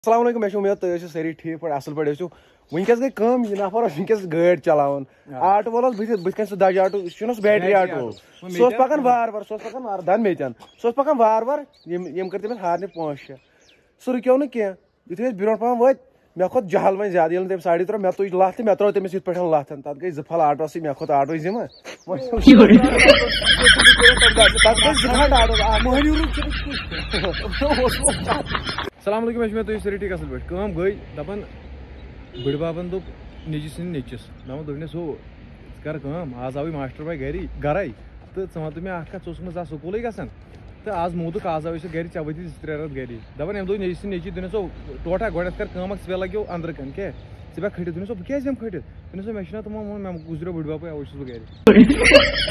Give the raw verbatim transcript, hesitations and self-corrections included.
अस्सलाम वालेकुम, मैं उम्मीद तुम सारी ठीक पे असल पे वनकस गई कम यह नफर वनकस गाड़ी चलान आटो वोल बुथ सह दज आटो सह बैटरी आटो सह पकान वार वार सह पकान वार दान मेतन सह पकान वार वार यम कर तमिस हारने पांच शे सह रुक्यो ना कह यु ब्रो पहन वो मे खोत जहल वो ज्यादा ये तम साड़ी त्रो मे तुज लत मे त्रो तमिस पे लत तथ गई जफल आटो सी मे खोत आटो जिम्मे सलाम अलैकुम मैं तुम सारी ठीक असल पे कम गई दपान बड़ बाबन दोप निजि सिंद निचिस दपान दोपनस हो कर कम आज आव मास्टर भाई गरी गरे तो च वन मे अत कत स स्कूल गसान तो आज मोदुक आज आव गर ऐ वती त्रे रत गरी दपान अम दो निजि सिंद निचि दोनस टोटा गो कर कम पे लगे अंदर कन क्या े खटित दोनस बह क्या खटित दोनस मे तुमो मे गुजरो बड़ बाबू अवे बह गर